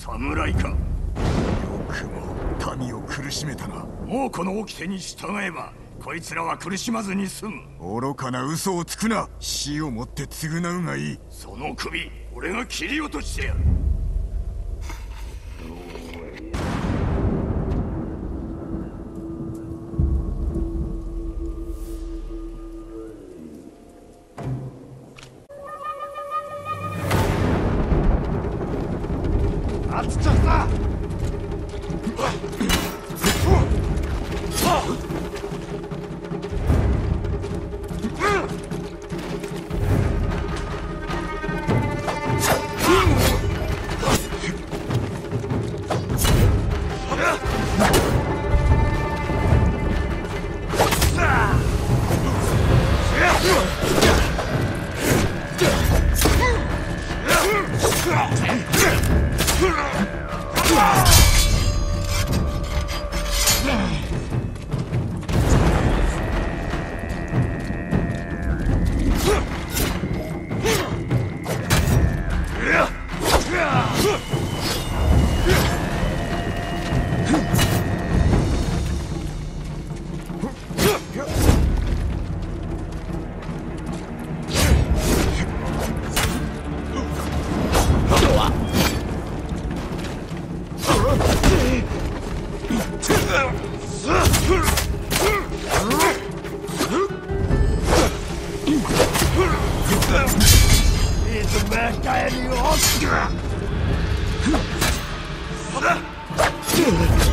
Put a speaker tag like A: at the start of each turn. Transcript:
A: 侍か。よ
B: くも民を苦しめたな。
A: もうこの掟に従えばこいつらは苦しまずに済む。
B: 愚かな嘘をつくな。死をもって償うがいい。
A: その首俺が切り落としてやる。あっちゃった。Deze weg kan je niet opschrijven.